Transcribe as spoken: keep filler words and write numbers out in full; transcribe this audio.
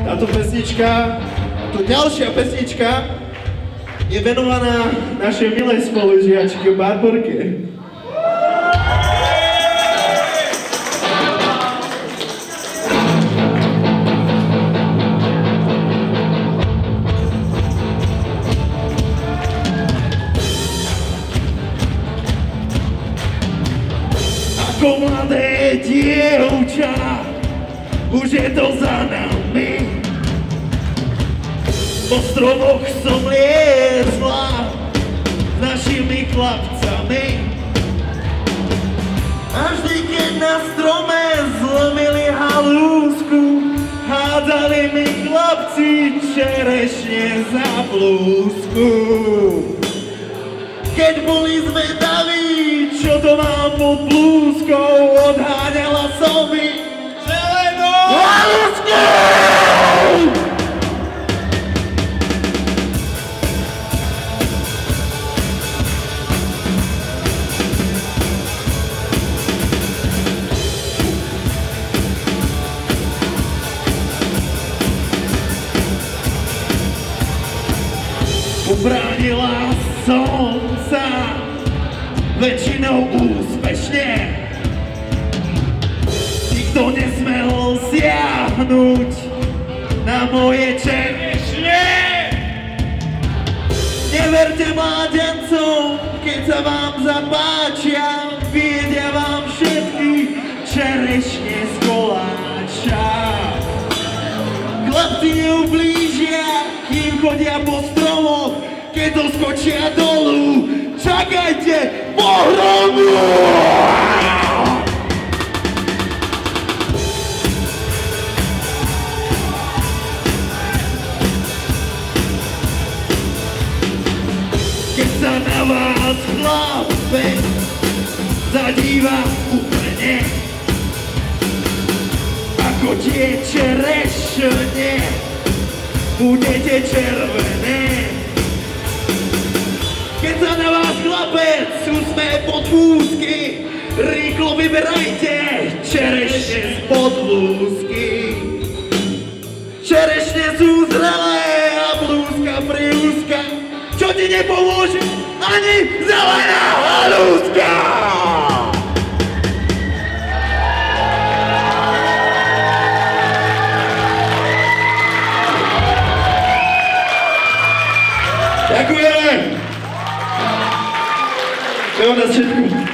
Táto pesnička, táto ďalšia pesnička je venovaná našej milej spolužiačke Barborke. Ako mladé dievča, už je to za nami. Po stromoch som liezla s našimi chlapcami. A vždy, keď na strome zlomili halúsku, hádzali mi chlapci čerešne za blúzku. Keď boli zvedaví, čo to mám pod blúzkou, odháňala som mi zelenú halúsku! Ubránila som sa väčšinou úspešne. Nikto nesmel siahnuť na moje čerešne. Neverte mládencom, keď sa vám zapáčia, viedia vám všetky čerešne z koláča. Chlapci neublížia, kým chodia po stromoch, keď to skočia dolu, čakajte pohromu! Keď sa na vás chlapec zadíva úplne, ako tie čerešne, budete červené. Keď sa na vás chlapec usmeje pod blúzky, rýchlo vyberajte čerešne spod blúzky. Čerešne sú zrelé a blúzka priúzka, čo ti nepomôže ani zelená halúska! Ďakujeme! To je od nás všetko.